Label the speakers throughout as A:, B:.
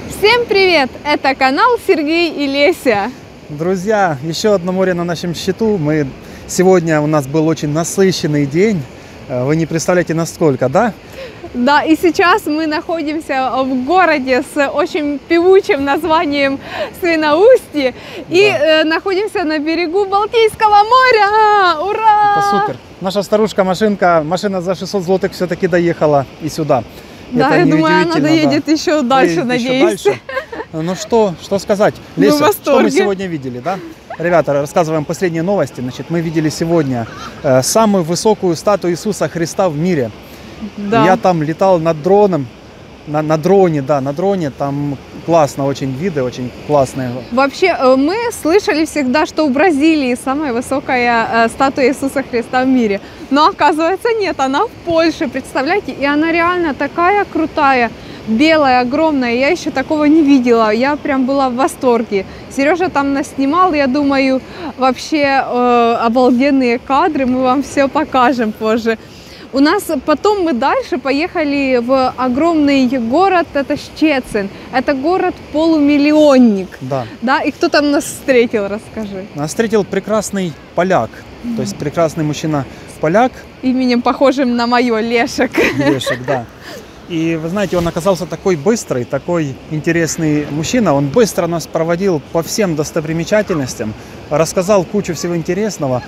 A: Всем привет! Это канал Сергей и Леся.
B: Друзья, еще одно море на нашем счету. Сегодня у нас был очень насыщенный день. Вы не представляете, насколько, да?
A: Да, и сейчас мы находимся в городе с очень певучим названием Свиноустье. И находимся на берегу Балтийского моря. Ура!
B: Это супер. Наша машина за 600 злотых все-таки доехала и сюда.
A: Да,
B: это
A: я думаю, она доедет еще дальше, надеюсь.
B: Еще дальше. Ну что сказать? Леся, что мы сегодня видели, да? Ребята, рассказываем последние новости. Значит, мы видели сегодня самую высокую статую Иисуса Христа в мире. Да. Я там летал над дроном, на дроне, там классно, очень виды, очень классные.
A: Вообще, мы слышали всегда, что в Бразилии самая высокая статуя Иисуса Христа в мире. Но оказывается нет, она в Польше, представляете? И она реально такая крутая, белая, огромная. Я еще такого не видела, я прям была в восторге. Сережа там нас снимал, я думаю, вообще обалденные кадры, мы вам все покажем позже. У нас потом мы дальше поехали в огромный город, это Щецин. Это город-полумиллионник. Да. И кто там нас встретил, расскажи.
B: Нас встретил прекрасный поляк, то есть прекрасный мужчина-поляк.
A: Именем похожим на мое, Лешек.
B: Лешек, да. И вы знаете, он оказался такой быстрый, такой интересный мужчина. Он быстро нас проводил по всем достопримечательностям, рассказал кучу всего интересного.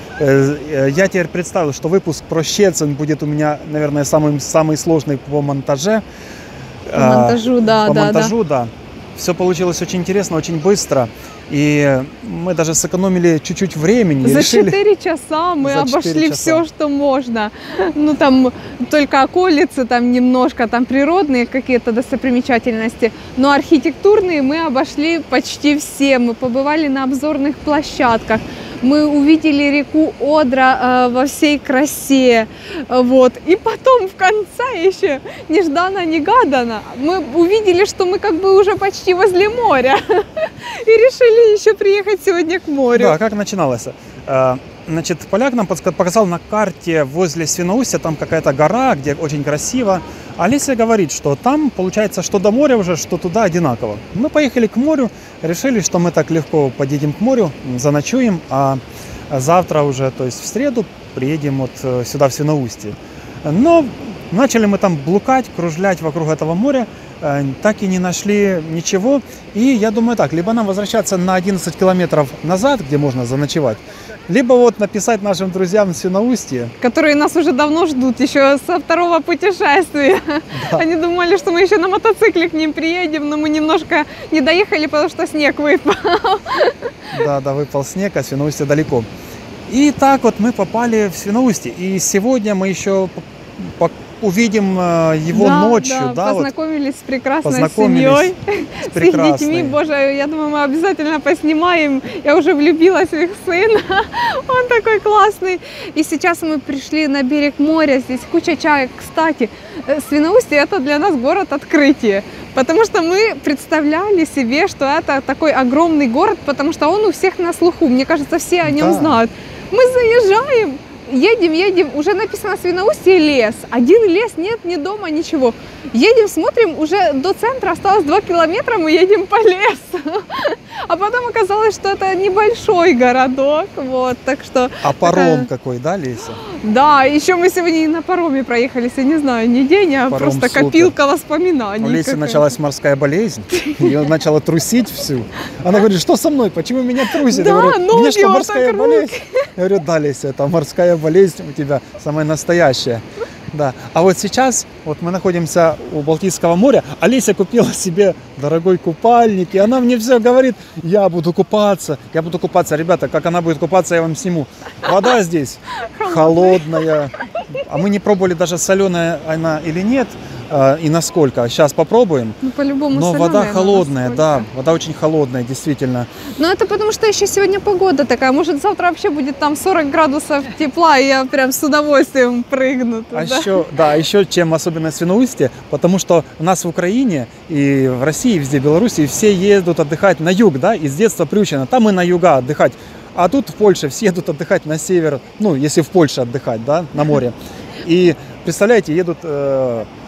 B: Я теперь представил, что выпуск про Щецин будет у меня, наверное, самый сложный по монтаже.
A: По монтажу, да.
B: Все получилось очень интересно, очень быстро. И мы даже сэкономили чуть-чуть времени.
A: За 4 часа мы обошли все, что можно. Ну, там только околицы, там немножко, там природные какие-то достопримечательности. Но архитектурные мы обошли почти все. Мы побывали на обзорных площадках. Мы увидели реку Одра во всей красе. Вот. И потом в конце еще, нежданно-негаданно, мы увидели, что мы как бы уже почти возле моря. И решили еще приехать сегодня к морю.
B: Да, как начиналось? Значит, поляк нам показал на карте возле Свиноустья, там какая-то гора, где очень красиво. Олеся говорит, что там, получается, что до моря уже, что туда одинаково. Мы поехали к морю, решили, что мы так легко подъедем к морю, заночуем, а завтра уже, то есть в среду, приедем вот сюда, в Свиноустье. Но начали мы там блукать, кружлять вокруг этого моря, так и не нашли ничего. И я думаю так, либо нам возвращаться на 11 километров назад, где можно заночевать, либо вот написать нашим друзьям в Свиноустье.
A: Которые нас уже давно ждут, еще со второго путешествия. Да. Они думали, что мы еще на мотоцикле к ним приедем, но мы немножко не доехали, потому что снег выпал.
B: Да, выпал снег, а Свиноустье далеко. И так вот мы попали в Свиноустье. И сегодня мы еще увидим его ночью.
A: Да, познакомились с прекрасной семьей, с их детьми. Боже, я думаю, мы обязательно поснимаем. Я уже влюбилась в их сына. Он такой классный. И сейчас мы пришли на берег моря. Здесь куча чаек. Кстати, Свиноустье — это для нас город открытия. Потому что мы представляли себе, что это такой огромный город, потому что он у всех на слуху. Мне кажется, все о нем знают. Мы заезжаем. Едем, уже написано Свиноустье лес. Один лес, нет ни дома, ничего. Едем, смотрим, уже до центра осталось 2 километра, мы едем по лесу. А потом оказалось, что это небольшой городок, вот, так что...
B: А паром какой, да, Леся?
A: Да, еще мы сегодня и на пароме проехались, я не знаю, не день, а паром просто супер. Копилка воспоминаний.
B: У Леси началась морская болезнь, ее начала трусить всю. Она говорит, что со мной, почему меня трусит?
A: Да,
B: я говорю,
A: ноги
B: мне что,
A: вот
B: морская болезнь? Я говорю, да, Леся, это морская болезнь у тебя самая настоящая. Да. А вот сейчас вот мы находимся у Балтийского моря. Олеся купила себе дорогой купальник, и она мне все говорит, я буду купаться. Ребята, как она будет купаться, я вам сниму. Вода здесь холодная. А мы не пробовали даже, соленая она или нет, и насколько. Сейчас попробуем.
A: Ну, по-любому.
B: Но вода холодная, да, вода очень холодная, действительно.
A: Но это потому, что еще сегодня погода такая. Может, завтра вообще будет там 40 градусов тепла, и я прям с удовольствием прыгну туда.
B: Еще чем особенно Свиноустье, потому что у нас в Украине и в России, везде, в Беларуси, все едут отдыхать на юг, да, и с детства приучено. Там и на юга отдыхать. А тут в Польше все едут отдыхать на север, ну, если в Польше отдыхать, да, на море. И, представляете, едут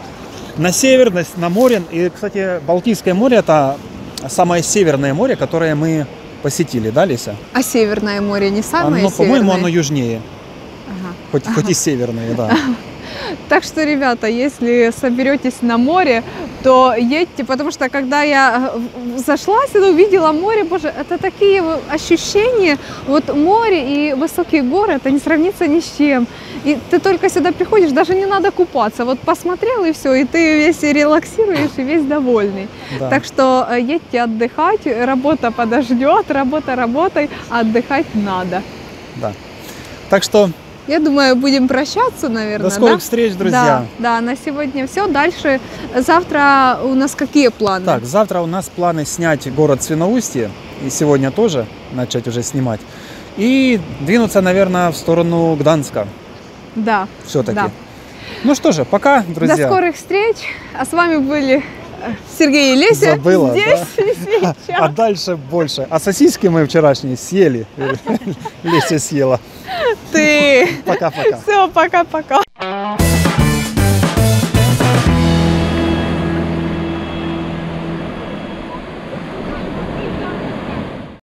B: на север, на море. И, кстати, Балтийское море – это самое северное море, которое мы посетили, да, Леся?
A: А Северное море не самое северное?
B: По-моему, оно южнее.
A: Ага.
B: Хоть и северное, да.
A: Так что, ребята, если соберетесь на море, то едьте, потому что когда я зашла сюда, увидела море, боже, это такие ощущения, вот море и высокие горы, это не сравнится ни с чем. И ты только сюда приходишь, даже не надо купаться, вот посмотрел и все, и ты весь релаксируешь и весь довольный. Да. Так что едьте отдыхать, работа подождет, работа работай, а отдыхать надо.
B: Да. Так что...
A: Я думаю, будем прощаться, наверное.
B: До скорых встреч, друзья.
A: Да, на сегодня все. Дальше, завтра у нас какие планы?
B: Так, завтра у нас планы снять город Свиноустье. И сегодня тоже начать уже снимать. И двинуться, наверное, в сторону Гданска.
A: Да.
B: Все-таки.
A: Да.
B: Ну что же, пока, друзья.
A: До скорых встреч. А с вами были Сергей и Леся.
B: Забыла,
A: здесь
B: да?
A: и сейчас.
B: А дальше больше. А сосиски мы вчерашние съели. Леся съела.
A: Ты.
B: Пока-пока.
A: Все, пока-пока.